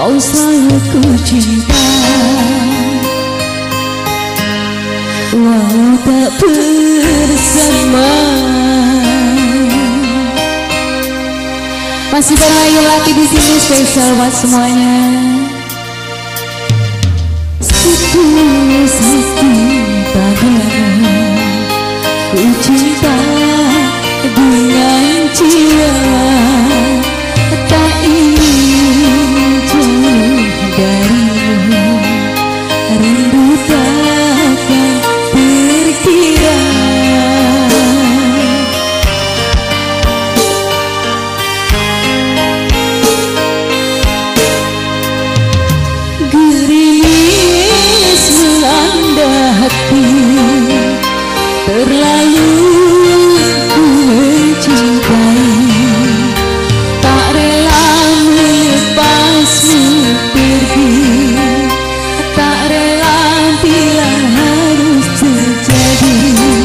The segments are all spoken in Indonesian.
kau selalu ku cinta, walau tak bersama. Masih berlayu lagi di sini spesial buat semuanya. Setulus hati padamu, ku cinta dengan jiwa, tak ingin jauh darimu, rindu takkan terkira. Gerimis melanda hati, terlalu ku mencintai, tak rela melepasmu pergi, tak rela bila harus terjadi.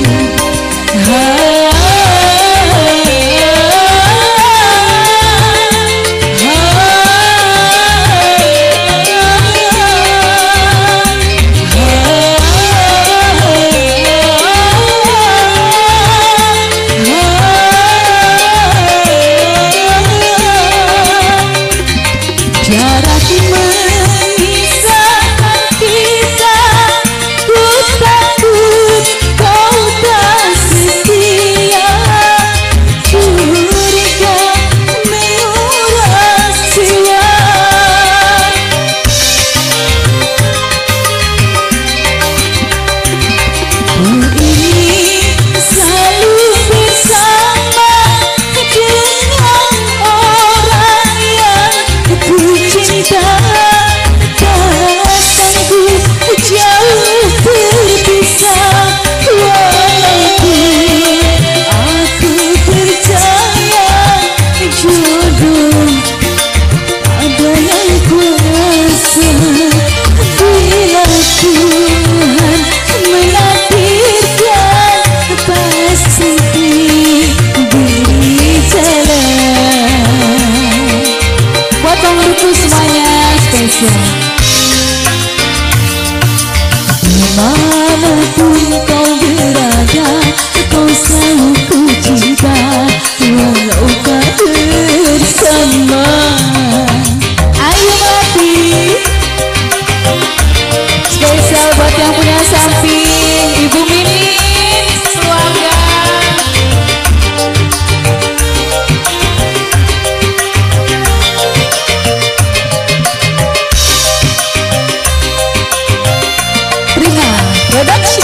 Jarak memisahkan kita, ku takut kau tak setia, curiga menguras jiwa. Ku ingin selalu bersama dengan orang yang ku cinta, tak sanggup jauh terpisah. Walaupun aku percaya jodoh ada yang kuasa, bila Tuhan menakdirkan pasti diberi jalan. Buat pengurus semuanya spesial. Dimanapun kau berada, kau selalu ku cinta, walau tak bersama. Ayo mati. Spesial buat yang punya samping, Ibu Mimin, keluarga. Production.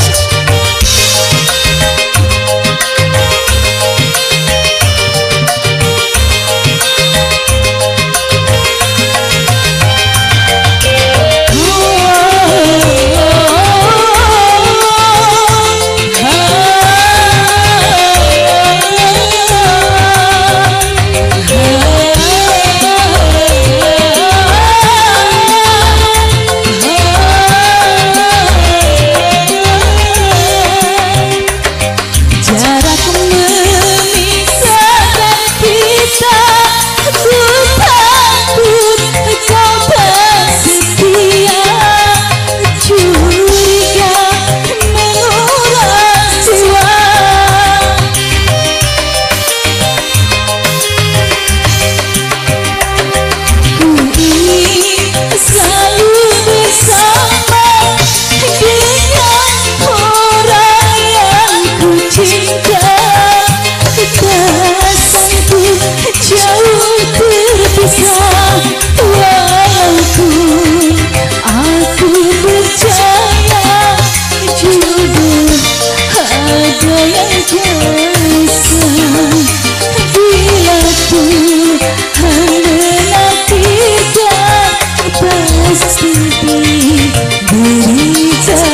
Pasti diberi jalan.